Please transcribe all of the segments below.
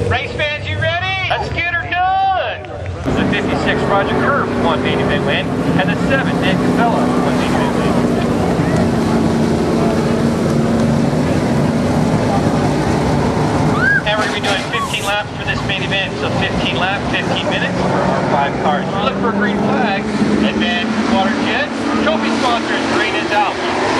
Race fans, you ready? Let's get her done! The 56 Roger Curve won main event win, and the 7 Nick Capella won main event win. And we're going to be doing 15 laps for this main event, so 15 laps, 15 minutes for our 5 cars. We look for a green flag, Advanced Water Jet. Trophy sponsors, green is out.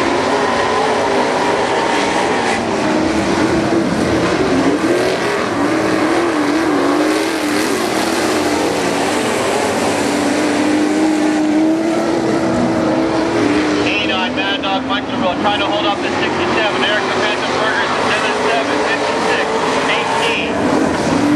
Mad Dog Mike LaRue trying to hold up the 67. Eric the Phantom Burgers is in the 7, 56, 18.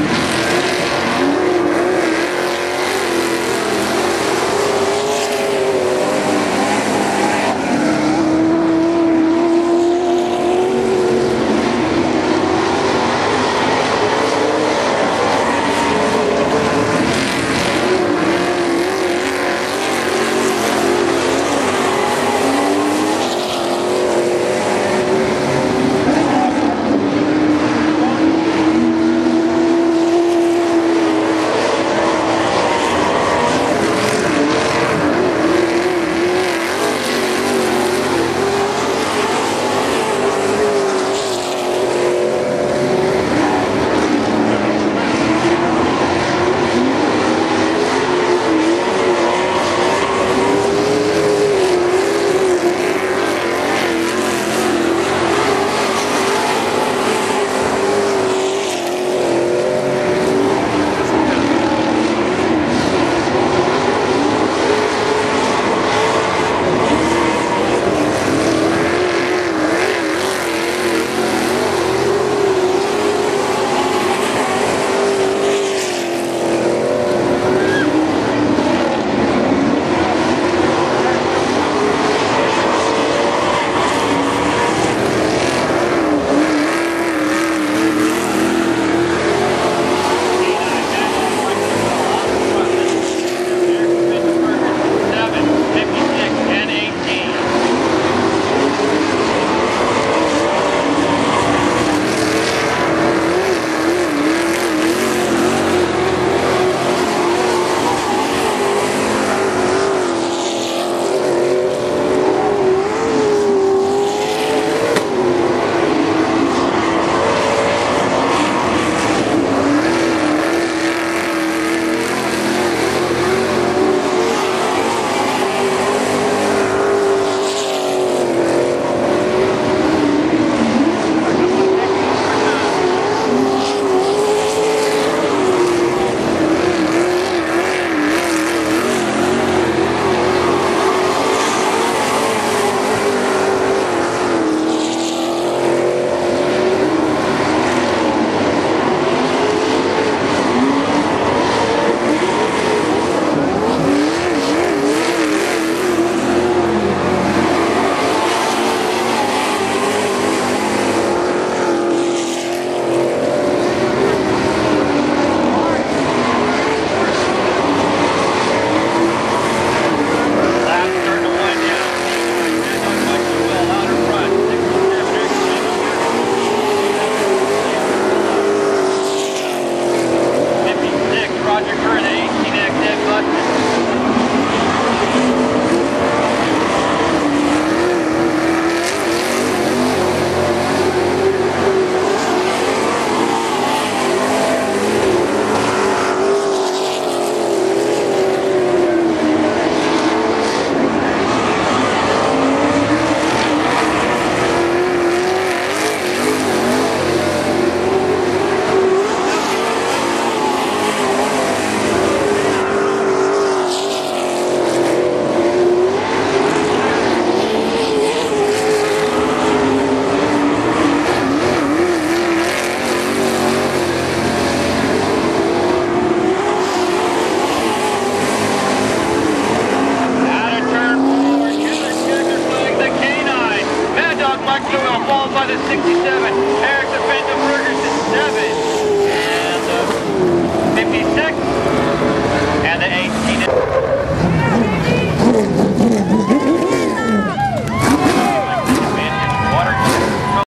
by the 67. Eric the Phantom Burgers is 7. And the 56. And the 18.